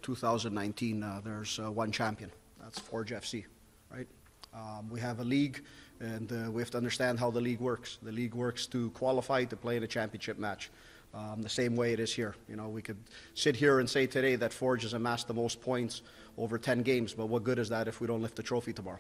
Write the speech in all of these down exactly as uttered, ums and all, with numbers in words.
two thousand nineteen, uh, there's uh, one champion. That's Forge F C, right? Um, we have a league, and uh, we have to understand how the league works. The league works to qualify to play in a championship match, um, the same way it is here. You know, we could sit here and say today that Forge has amassed the most points over ten games, but what good is that if we don't lift the trophy tomorrow?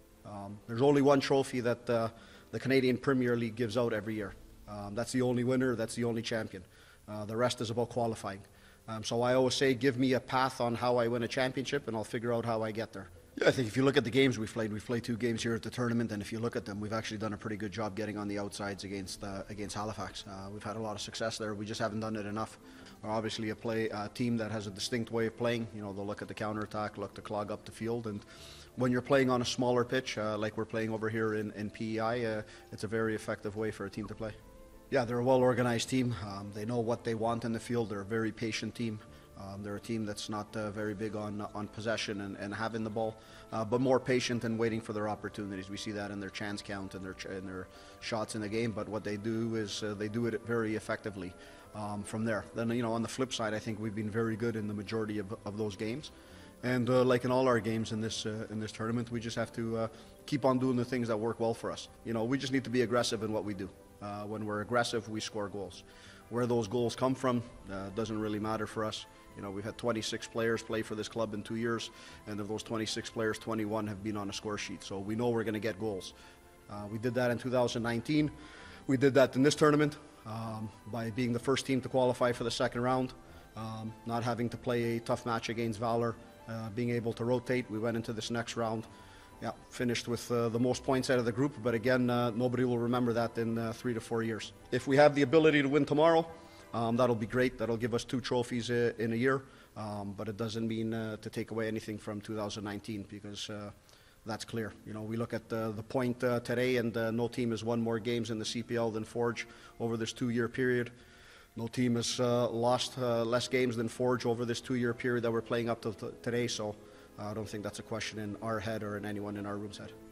Um, there's only one trophy that uh, the Canadian Premier League gives out every year. Um, that's the only winner, that's the only champion. Uh, the rest is about qualifying. Um, so I always say, give me a path on how I win a championship, and I'll figure out how I get there. Yeah, I think if you look at the games we've played, we've played two games here at the tournament, and if you look at them, we've actually done a pretty good job getting on the outsides against uh, against Halifax. Uh, we've had a lot of success there. We just haven't done it enough. We're obviously a play uh, team that has a distinct way of playing. You know, they'll look at the counterattack, look to clog up the field, and when you're playing on a smaller pitch, uh, like we're playing over here in, in P E I, uh, it's a very effective way for a team to play. Yeah, they're a well-organized team. Um, they know what they want in the field. They're a very patient team. Um, they're a team that's not uh, very big on on possession and, and having the ball, uh, but more patient and waiting for their opportunities. We see that in their chance count and their ch and their shots in the game. But what they do is uh, they do it very effectively. Um, from there, then you know, on the flip side, I think we've been very good in the majority of, of those games. And uh, like in all our games in this uh, in this tournament, we just have to uh, keep on doing the things that work well for us. You know, we just need to be aggressive in what we do. Uh, when we're aggressive, we score goals. Where those goals come from uh, doesn't really matter for us. You know, we've had twenty-six players play for this club in two years, and of those twenty-six players, twenty-one have been on a score sheet. So we know we're going to get goals. Uh, we did that in two thousand nineteen. We did that in this tournament um, by being the first team to qualify for the second round, um, not having to play a tough match against Valor, uh, being able to rotate. We went into this next round. Yeah, finished with uh, the most points out of the group, but again, uh, nobody will remember that in uh, three to four years. If we have the ability to win tomorrow, um, that'll be great. That'll give us two trophies uh, in a year, um, but it doesn't mean uh, to take away anything from two thousand nineteen, because uh, that's clear. You know, we look at uh, the point uh, today, and uh, no team has won more games in the C P L than Forge over this two-year period. No team has uh, lost uh, less games than Forge over this two-year period that we're playing up to today, so I don't think that's a question in our head or in anyone in our room's head.